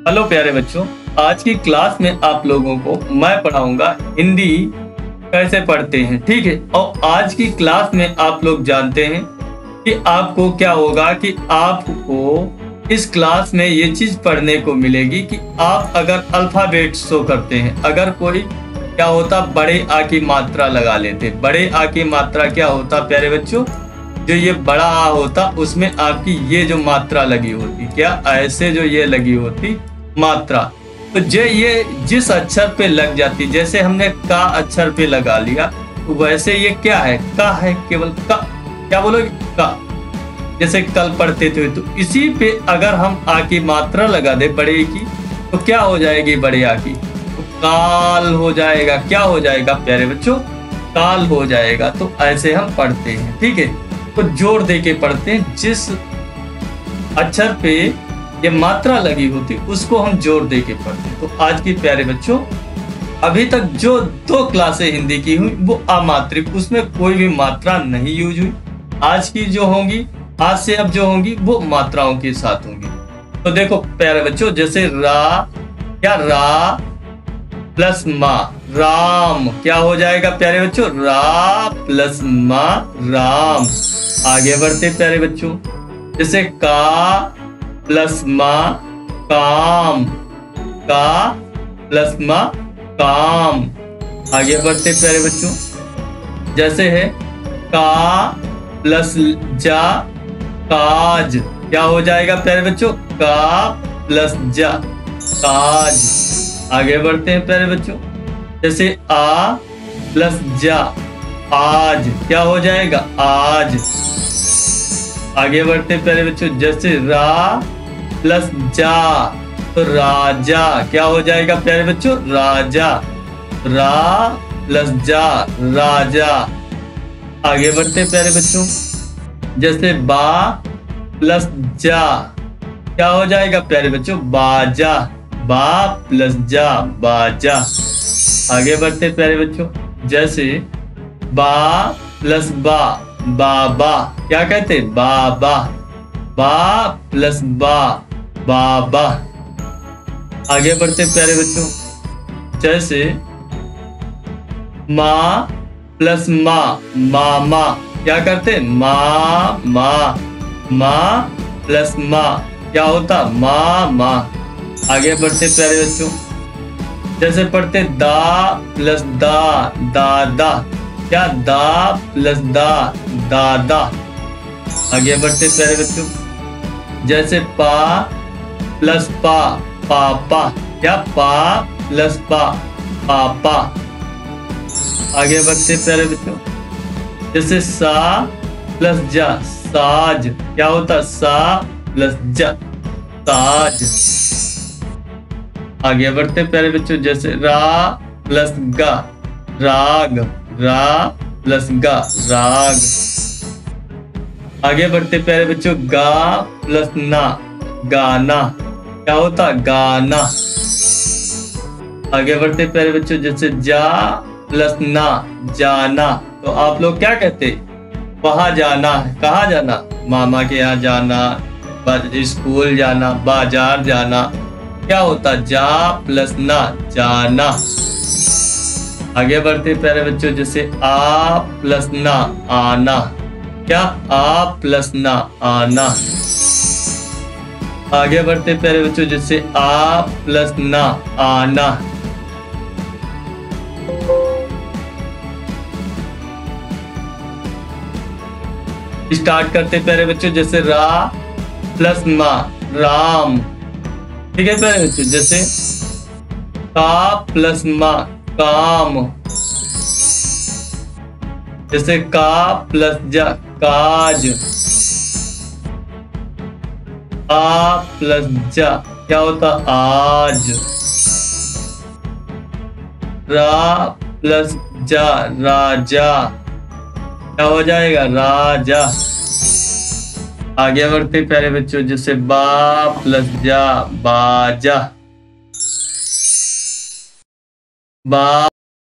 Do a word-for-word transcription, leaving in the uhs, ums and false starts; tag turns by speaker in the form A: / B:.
A: Hello प्यारे बच्चों, आज की क्लास में आप लोगों को मैं पढ़ाऊंगा हिंदी कैसे पढ़ते हैं। ठीक है, और आज की क्लास में आप लोग जानते हैं कि आपको क्या होगा कि आपको इस क्लास में ये चीज पढ़ने को मिलेगी कि आप अगर अल्फाबेट शो करते हैं, अगर कोई क्या होता बड़े आ की मात्रा लगा लेते, बड़े आ की मात्रा क्या होता प्यारे बच्चों, जो ये बड़ा आ होता उसमें आपकी ये जो मात्रा लगी होती, क्या ऐसे जो ये लगी होती मात्रा, तो जो ये जिस अक्षर पे लग जाती, जैसे हमने का अक्षर पे लगा लिया तो वैसे ये क्या है, का है, केवल का, क्या बोलोगे का, जैसे कल पढ़ते थे। तो इसी पे अगर हम आ की मात्रा लगा दे बड़े की तो क्या हो जाएगी, बड़े आ की तो काल हो जाएगा। क्या हो जाएगा प्यारे बच्चों, काल हो जाएगा। तो ऐसे हम पढ़ते हैं। ठीक है, तो जोड़ दे के पढ़ते हैं, जिस अक्षर पे ये मात्रा लगी होती उसको हम जोड़ दे के पढ़ते हैं। तो आज की प्यारे बच्चों, अभी तक जो दो क्लासें हिंदी की हुई वो अमात्रिक, उसमें कोई भी मात्रा नहीं यूज हुई। आज की जो होंगी, आज से अब जो होंगी वो मात्राओं के साथ होंगी। तो देखो प्यारे बच्चों, जैसे रा, क्या रा प्लस मा, राम, क्या हो जाएगा प्यारे बच्चों, रा प्लस मा, राम। आगे बढ़ते प्यारे बच्चों, जैसे का प्लस मा, काम, का प्लस मा, काम। आगे बढ़ते प्यारे बच्चों, जैसे है का प्लस जा, काज, क्या हो जाएगा प्यारे बच्चों, का प्लस जा, काज। आगे बढ़ते हैं प्यारे बच्चों, जैसे आ प्लस जा, आज, क्या हो जाएगा, आज। आगे बढ़ते प्यारे बच्चों, जैसे रा प्लस जा तो राजा, क्या हो जाएगा प्यारे बच्चों, राजा, रा प्लस जा, राजा। आगे बढ़ते प्यारे बच्चों, जैसे बा प्लस जा, क्या हो जाएगा प्यारे बच्चों, बाजा, बा प्लस जा, बाजा। आगे बढ़ते प्यारे बच्चों, जैसे बा प्लस बा, बाबा, क्या कहते, बाबा, बा प्लस बा, बाबा। आगे बढ़ते प्यारे बच्चों, जैसे माँ प्लस माँ, मामा, क्या करते, माँ माँ, माँ प्लस माँ, क्या होता, माँ माँ। आगे बढ़ते प्यारे बच्चों, जैसे पढ़ते दा प्लस दा, दादा, क्या दा प्लस दा, दादा। आगे बढ़ते प्यारे बच्चों, जैसे पा प्लस पा, पापा, क्या पा प्लस पा, पापा। आगे बढ़ते प्यारे बच्चों, जैसे सा प्लस जा, साज, क्या होता, सा प्लस जा, साज। आगे बढ़ते प्यारे बच्चों, जैसे रा प्लस गा, राग, रा प्लस गा, राग। आगे बढ़ते प्यारे बच्चों, गा प्लस ना, गाना, क्या होता, गाना। आगे बढ़ते प्यारे बच्चों, जैसे जा प्लस ना, जाना, तो आप लोग क्या कहते, वहां जाना है, कहाँ जाना, मामा के यहाँ जाना, स्कूल जाना, बाजार जाना, क्या होता, जा प्लस ना, जाना। आगे बढ़ते प्यारे बच्चों, जैसे आ प्लस ना, आना, क्या आ प्लस ना, आना। आगे बढ़ते प्यारे बच्चों, जैसे आ प्लस ना, आना। स्टार्ट करते प्यारे बच्चों, जैसे रा प्लस मा, राम। ठीक है प्यारे बच्चों, जैसे का प्लस मा, काम, जैसे का प्लस जा, काज, आ प्लस जा, क्या होता, आज। रा प्लस जा, राजा, क्या हो जाएगा, राजा। आगे बढ़ते प्यारे बच्चों, जैसे बा प्लस जा, बाजा, बा